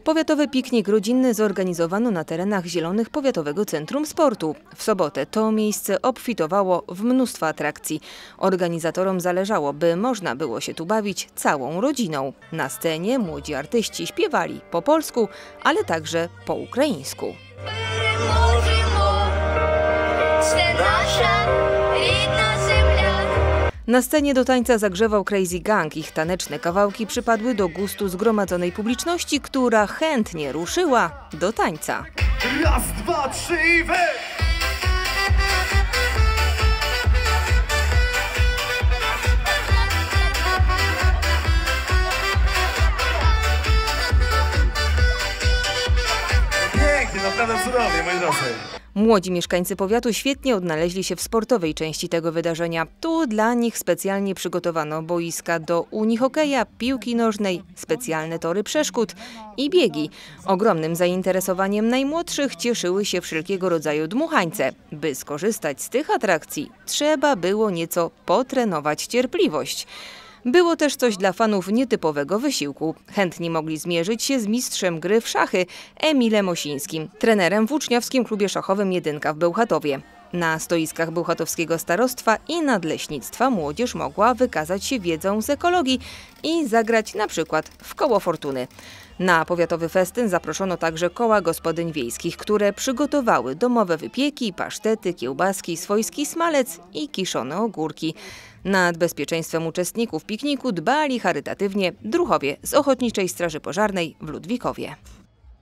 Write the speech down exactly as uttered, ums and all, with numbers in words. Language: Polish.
Powiatowy piknik rodzinny zorganizowano na terenach zielonych Powiatowego Centrum Sportu. W sobotę to miejsce obfitowało w mnóstwo atrakcji. Organizatorom zależało, by można było się tu bawić całą rodziną. Na scenie młodzi artyści śpiewali po polsku, ale także po ukraińsku. Na scenie do tańca zagrzewał Crazy Gang. Ich taneczne kawałki przypadły do gustu zgromadzonej publiczności, która chętnie ruszyła do tańca. Raz, dwa, trzy i we! Pięknie, naprawdę cudownie, moi drodzy. Młodzi mieszkańcy powiatu świetnie odnaleźli się w sportowej części tego wydarzenia. Tu dla nich specjalnie przygotowano boiska do unihokeja, piłki nożnej, specjalne tory przeszkód i biegi. Ogromnym zainteresowaniem najmłodszych cieszyły się wszelkiego rodzaju dmuchańce. By skorzystać z tych atrakcji, trzeba było nieco potrenować cierpliwość. Było też coś dla fanów nietypowego wysiłku. Chętni mogli zmierzyć się z mistrzem gry w szachy Emilem Osińskim, trenerem w uczniowskim klubie szachowym Jedynka w Bełchatowie. Na stoiskach bełchatowskiego starostwa i nadleśnictwa młodzież mogła wykazać się wiedzą z ekologii i zagrać na przykład w koło fortuny. Na powiatowy festyn zaproszono także koła gospodyń wiejskich, które przygotowały domowe wypieki, pasztety, kiełbaski, swojski smalec i kiszone ogórki. Nad bezpieczeństwem uczestników pikniku dbali charytatywnie druhowie z Ochotniczej Straży Pożarnej w Ludwikowie.